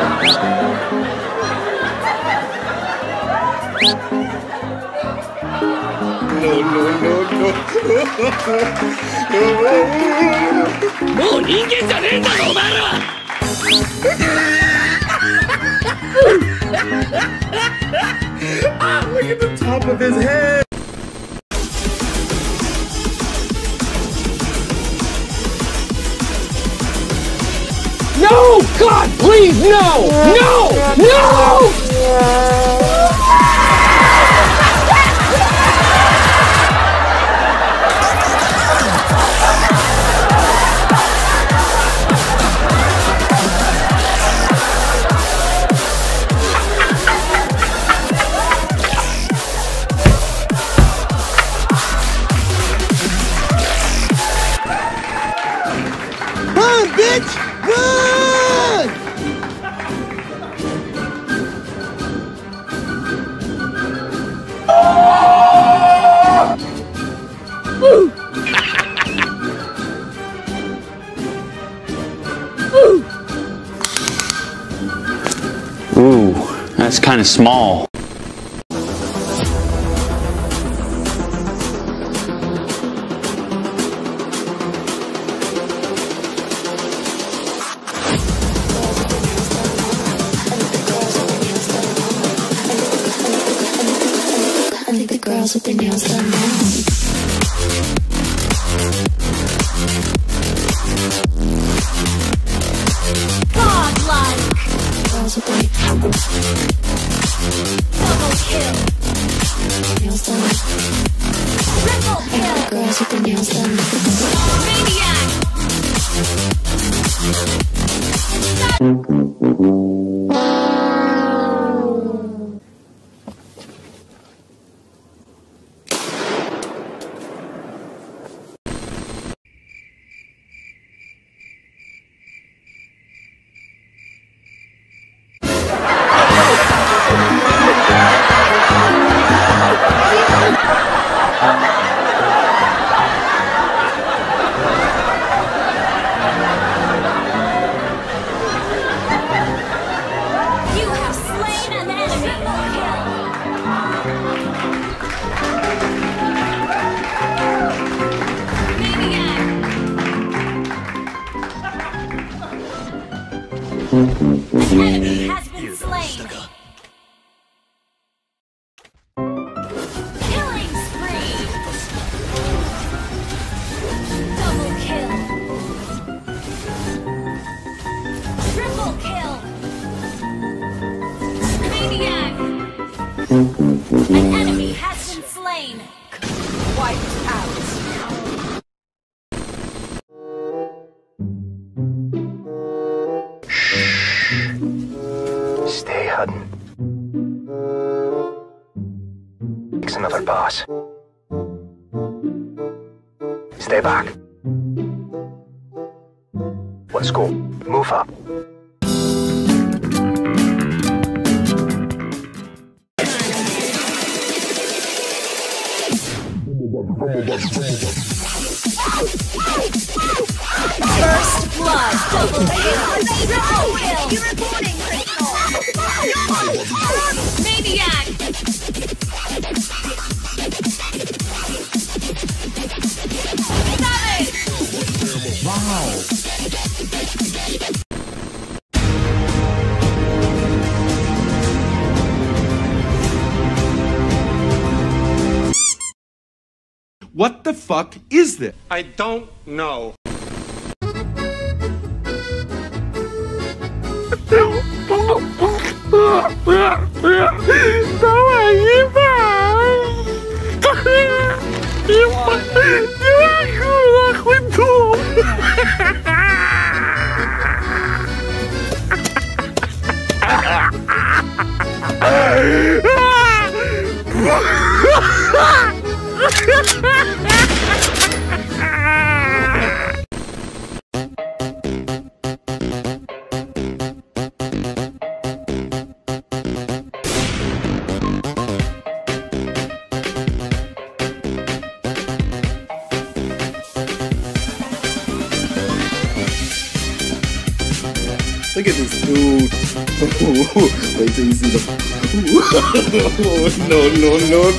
もう人間じゃねえんだぞお前らは。 Ah, look at the top of his head. No! God, please, no! No! No! Run, bitch! Run! Ooh, that's kind of small. I think the girls with their nails done now. Girls with their double kill. Nails done. Triple kill. The girls with their nails done. An enemy has been slain. Killing spree. Double kill. Triple kill. Maniac. An enemy has been slain. Wiped out. Stay hidden. It's another boss. Stay back. Let's go. Move up. First blood. Double kill. Triple kill. You're reporting, Maniac. Savage. Wow. What the fuck is this? I don't know. Look at this dude. Wait till you see the. No, no,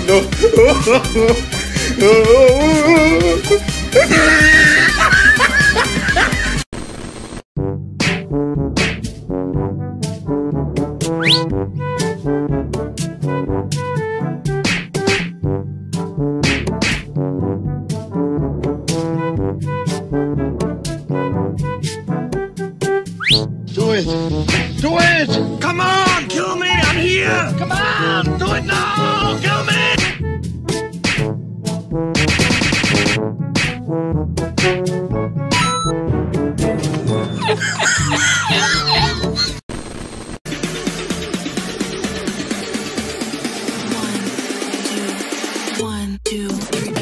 Do it! Do it! Come on, kill me! I'm here! Come on, do it now! Kill me! One, two, three.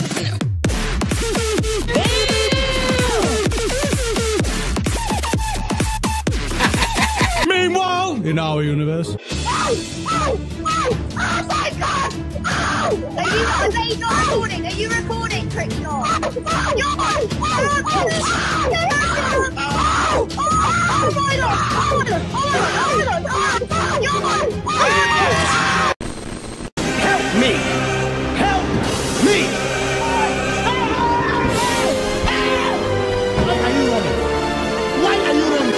Meanwhile, In our universe. Oh my god! Are you not recording? Are you recording, Trickshot? help me! Help me! Why are you running? Why are you running?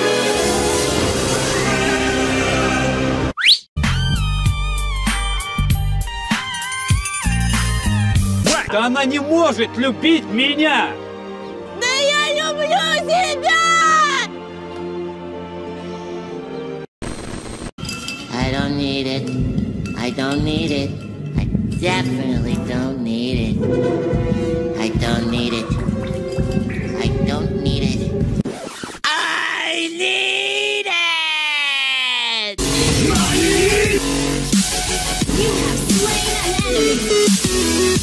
Да она не может любить меня! Да я люблю тебя! I don't need it. I don't need it. I definitely don't need it. I don't need it. I don't need it. I need it! You have slain an enemy!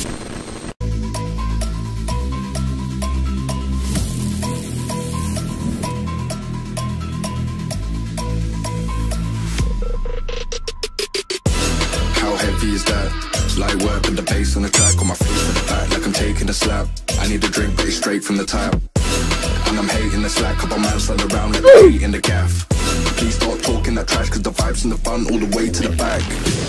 How heavy is that? Light work with the bass on the track, on my face on the back like I'm taking a slap. I need a drink, but it's straight from the tap. And I'm hating the slack, couple man stand around like a in the gaff. Please stop talking that trash, cause the vibes and the fun all the way to the back.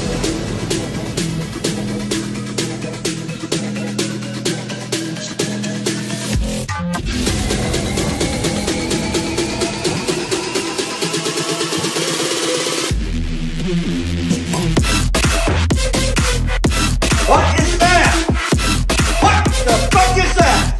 What is that? What the fuck is that?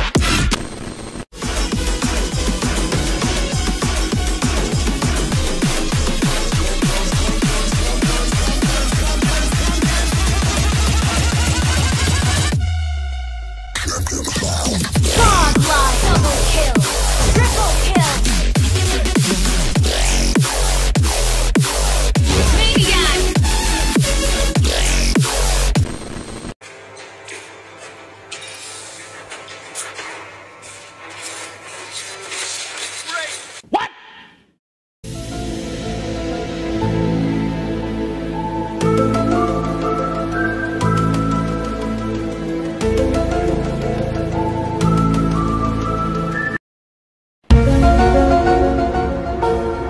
Godlike! Double kill! Triple kill! Maniac! What?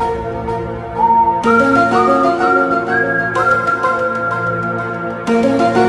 One,